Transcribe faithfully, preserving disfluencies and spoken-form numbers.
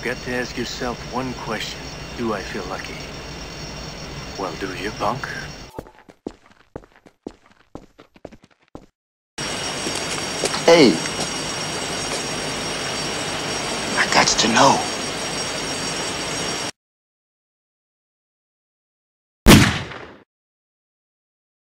got to ask yourself one question. Do I feel lucky? Well, do you, punk? Hey. I got to know.